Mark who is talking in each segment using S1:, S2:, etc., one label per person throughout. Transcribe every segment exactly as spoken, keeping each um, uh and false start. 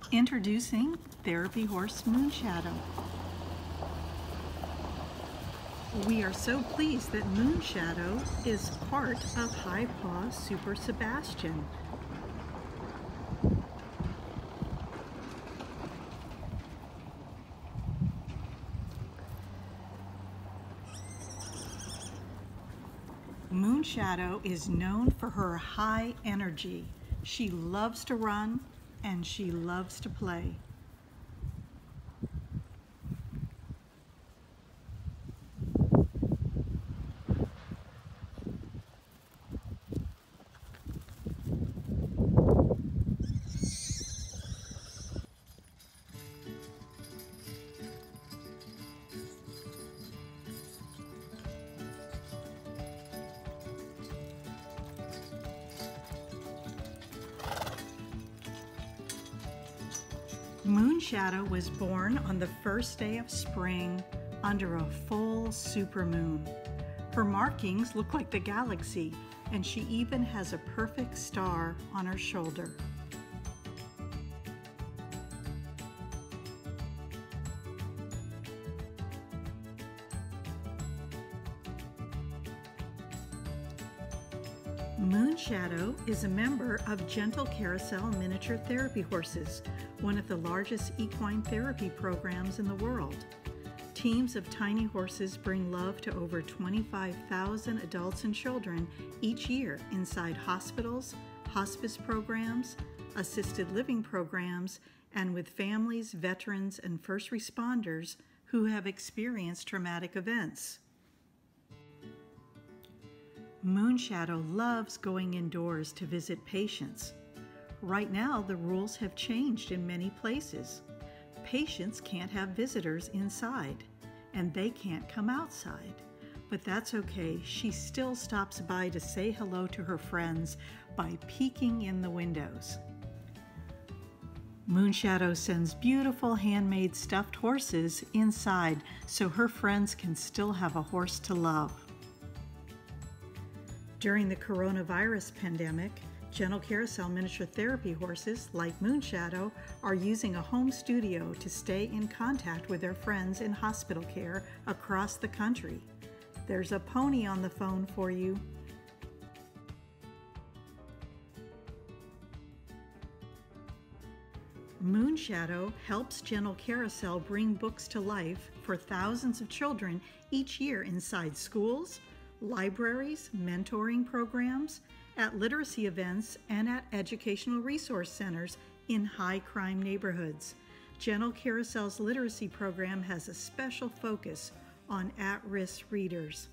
S1: Introducing Therapy Horse Moonshadow. We are so pleased that Moonshadow is part of High Paw Super Sebastian. Moonshadow is known for her high energy. She loves to run and she loves to play. Moonshadow was born on the first day of spring under a full supermoon. Her markings look like the galaxy, and she even has a perfect star on her shoulder. Moonshadow is a member of Gentle Carousel Miniature Therapy Horses, one of the largest equine therapy programs in the world. Teams of tiny horses bring love to over twenty-five thousand adults and children each year inside hospitals, hospice programs, assisted living programs, and with families, veterans, and first responders who have experienced traumatic events. Moonshadow loves going indoors to visit patients. Right now, the rules have changed in many places. Patients can't have visitors inside, and they can't come outside. But that's okay. She still stops by to say hello to her friends by peeking in the windows. Moonshadow sends beautiful handmade stuffed horses inside so her friends can still have a horse to love. During the coronavirus pandemic, Gentle Carousel Miniature Therapy Horses, like Moonshadow, are using a home studio to stay in contact with their friends in hospital care across the country. There's a pony on the phone for you. Moonshadow helps Gentle Carousel bring books to life for thousands of children each year inside schools, libraries, mentoring programs, at literacy events, and at educational resource centers in high-crime neighborhoods. Gentle Carousel's literacy program has a special focus on at-risk readers.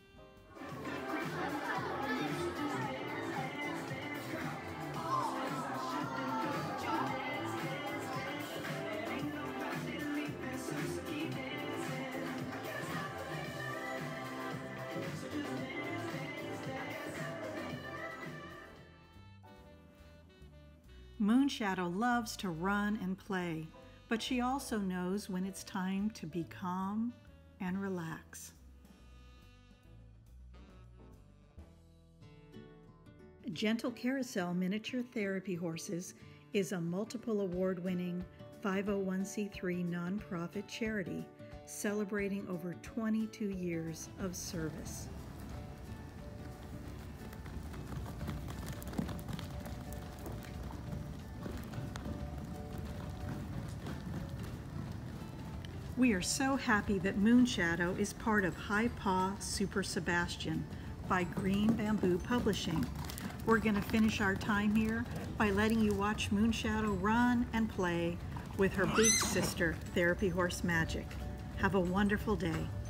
S1: Moonshadow loves to run and play, but she also knows when it's time to be calm and relax. Gentle Carousel Miniature Therapy Horses is a multiple award-winning five oh one c three nonprofit charity celebrating over twenty-two years of service. We are so happy that Moonshadow is part of High Paw Super Sebastian by Green Bamboo Publishing. We're going to finish our time here by letting you watch Moonshadow run and play with her big sister, Therapy Horse Magic. Have a wonderful day.